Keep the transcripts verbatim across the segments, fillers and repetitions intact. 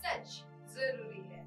सच जरूरी है।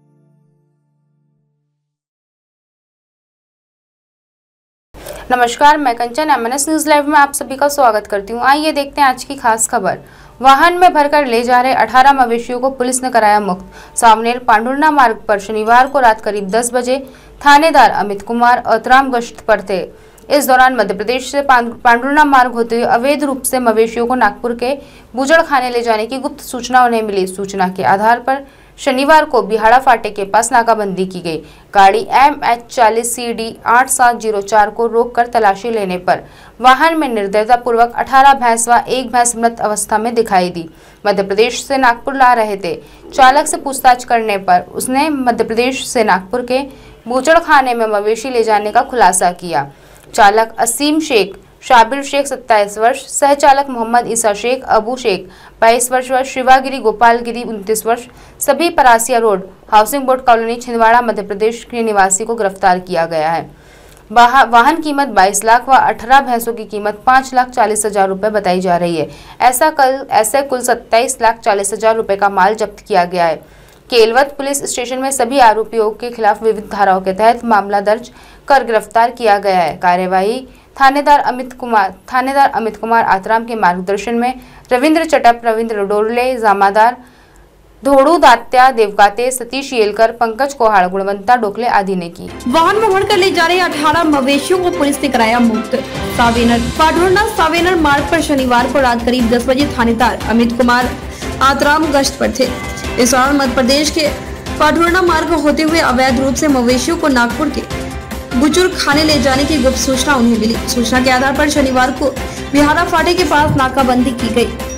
नमस्कार, मैं कंचन एमएनएस न्यूज लाइव में आप सभी का स्वागत करती हूँ। आइए देखते हैं आज की खास खबर। वाहन में भरकर ले जा रहे अठारह मवेशियों को पुलिस ने कराया मुक्त। सावनेर पांडुर्णा मार्ग पर शनिवार को रात करीब दस बजे थानेदार अमित कुमार आतराम गश्त पर थे। इस दौरान मध्य प्रदेश से पांडुर्णा मार्ग होते हुए अवैध रूप से मवेशियों को नागपुर के बूचड़ खाने ले जाने की गुप्त सूचना उन्हें मिली। सूचना के आधार पर शनिवार को बिहाड़ा फाटे के पास नाकाबंदी की गई। गाड़ी एम एच चालीस सी डी आठ सात जीरो चार को रोककर तलाशी लेने पर वाहन में निर्दयता पूर्वक अठारह भैंस व एक भैंस मृत अवस्था में दिखाई दी। मध्य प्रदेश से नागपुर ला रहे थे। चालक से पूछताछ करने पर उसने मध्य प्रदेश से नागपुर के बूचड़ खाने में मवेशी ले जाने का खुलासा किया। चालक असीम शेख, शाबिर शेख सत्ताईस वर्ष, सहचालक मोहम्मद ईसा शेख, अबू शेख बाईस वर्ष व शिवागिरी गोपालगिरी उनतीस वर्ष सभी Parasia road housing board colony Chhindwara Madhya Pradesh के निवासी को गिरफ्तार किया गया है। वाहन कीमत बाईस लाख व अठारह भैंसों की कीमत पाँच लाख चालीस हजार रुपये बताई जा रही है। ऐसा कल ऐसे कुल सत्ताईस लाख चालीस हजार रुपये का माल जब्त किया गया है। केलवत पुलिस स्टेशन में सभी आरोपियों के खिलाफ विविध धाराओं के तहत मामला दर्ज कर गिरफ्तार किया गया है। कार्यवाही थानेदार अमित कुमार थानेदार अमित कुमार आतराम के मार्गदर्शन में रविंद्र चटप, रविंद्र डोरले, जामादार धोड़ू दात्या, देवकाते, सतीश येलकर, पंकज कोहाड़, गुणवंता डोकले आदि ने की। वाहन में भरकर ले जा रहे अठारह मवेशियों को पुलिस ने कराया मुक्त। सावेनर पांडुर्णा सावेनर मार्ग पर शनिवार को रात करीब दस बजे थानेदार अमित कुमार आतराम गश्त पर थे। इस दौरान मध्य प्रदेश के पांडुर्णा मार्ग होते हुए अवैध रूप से मवेशियों को नागपुर के बुजुर्ग खाने ले जाने की गुप्त सूचना उन्हें मिली। सूचना के आधार पर शनिवार को बिहाड़ा फाटे के पास नाकाबंदी की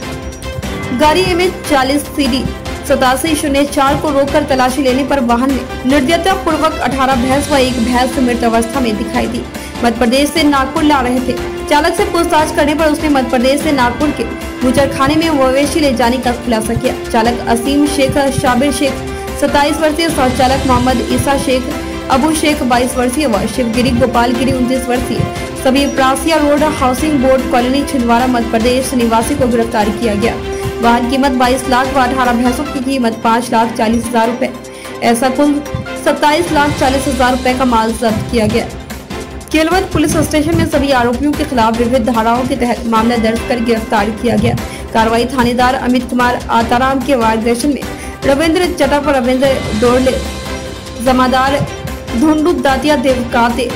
गई। गाड़ी एम एच चालीस सी डी सतासी शून्य चार को रोककर तलाशी लेने पर वाहन में निर्दयता पूर्वक अठारह भैंस व एक भैंस मृत अवस्था में दिखाई दी। मध्य प्रदेश से नागपुर ला रहे थे। चालक से पूछताछ करने पर उसने मध्य प्रदेश से नागपुर के बूचड़ खाने में मवेशी ले जाने का खुलासा किया। चालक असीम शेख, शाबिर शेख सत्ताईस वर्षीय, सहचालक मोहम्मद ईसा शेख, अबू शेख बाईस वर्षीय व शिवगिरी गोपालगिरी उनतीस वर्षीय सभी Prasia road housing board colony Chhindwara Madhya Pradesh निवासी को गिरफ्तार किया गया। वाहन कीमत बाईस लाख व अठारह भैंसों की कीमत पाँच लाख चालीस हजार रूपए ऐसा कुल सत्ताईस लाख चालीस हजार रूपए का माल जब्त किया गया। केलवत पुलिस स्टेशन में सभी आरोपियों के खिलाफ विविध धाराओं के तहत मामला दर्ज कर गिरफ्तार किया गया। कार्रवाई थानेदार अमित कुमार आताराम के मार्गदर्शन में रविंद्र चटप, रविंद्र डोरले, जमादार धुंडू दातिया, देवकाते,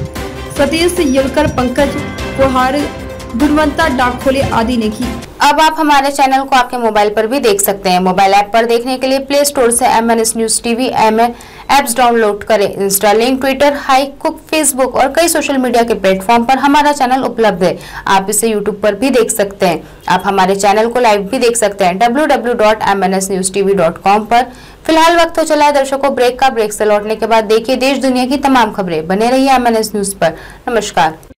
सतीश येलकर, पंकज कोहाड़, गुणवंता डाकखोले आदि ने की। अब आप हमारे चैनल को आपके मोबाइल पर भी देख सकते हैं। मोबाइल ऐप पर देखने के लिए प्ले स्टोर से MNS news TV M apps download करें। Insta, link, Twitter, Hike, Koo, Facebook और कई सोशल मीडिया के प्लेटफॉर्म पर हमारा चैनल उपलब्ध है। आप इसे यूट्यूब पर भी देख सकते हैं। आप हमारे चैनल को लाइव भी देख सकते हैं W W W dot M N S news T V dot com पर। फिलहाल वक्त तो चला है दर्शकों ब्रेक का। ब्रेक से लौटने के बाद देखिए देश दुनिया की तमाम खबरें। बने रहिए एमएनएस न्यूज पर। नमस्कार।